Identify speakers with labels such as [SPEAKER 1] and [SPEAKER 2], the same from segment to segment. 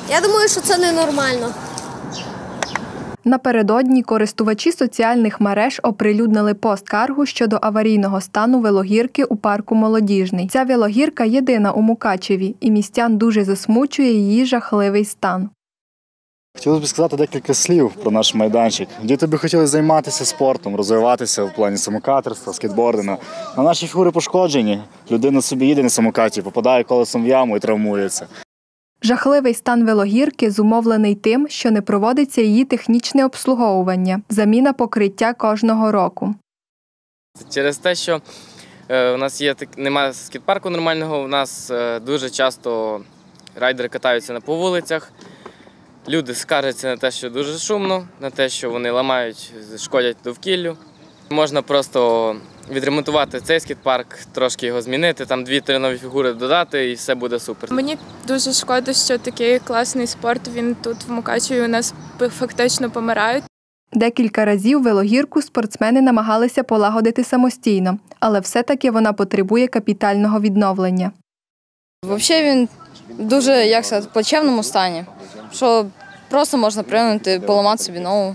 [SPEAKER 1] Я думаю, що це ненормально.
[SPEAKER 2] Напередодні користувачі соціальних мереж оприлюднили пост-скаргу щодо аварійного стану велогірки у парку «Молодіжний». Ця велогірка єдина у Мукачеві, і містян дуже засмучує її жахливий стан.
[SPEAKER 3] Хотілося б сказати декілька слів про наш майданчик. Діти би хотіли займатися спортом, розвиватися в плані самокатерства, скейтбордингу. А наші фігури пошкоджені. Людина собі їде на самокаті, попадає колесом в яму і травмується.
[SPEAKER 2] Жахливий стан велогірки зумовлений тим, що не проводиться її технічне обслуговування, заміна покриття кожного року.
[SPEAKER 4] Через те, що у нас немає скейт-парку нормального, у нас дуже часто райдери катаються по вулицях. Люди скаржаться на те, що дуже шумно, на те, що вони ламають, шкодять довкіллю. Можна просто відремонтувати цей скейт-парк, трошки його змінити, там 2-3 нові фігури додати і все буде супер.
[SPEAKER 5] Мені дуже шкода, що такий класний спорт, він тут в Мукачеві у нас фактично помирає.
[SPEAKER 2] Декілька разів велогірку спортсмени намагалися полагодити самостійно, але все-таки вона потребує капітального відновлення.
[SPEAKER 6] Взагалі він дуже, в плачевному стані, що просто можна прийняти, поламати собі ногу.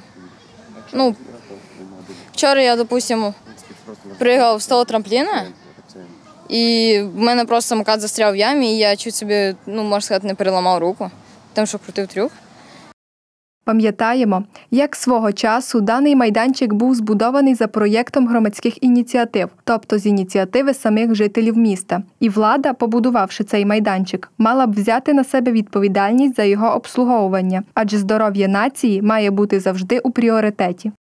[SPEAKER 6] Вчора я, допустимо, пригав з того трампліна, і в мене просто самокат застряв в ямі, і я чуть собі, можна сказати, не переламав руку, тим, що крутив трюк.
[SPEAKER 2] Пам'ятаємо, як свого часу даний майданчик був збудований за проєктом громадських ініціатив, тобто з ініціативи самих жителів міста. І влада, побудувавши цей майданчик, мала б взяти на себе відповідальність за його обслуговування, адже здоров'я нації має бути завжди у пріоритеті.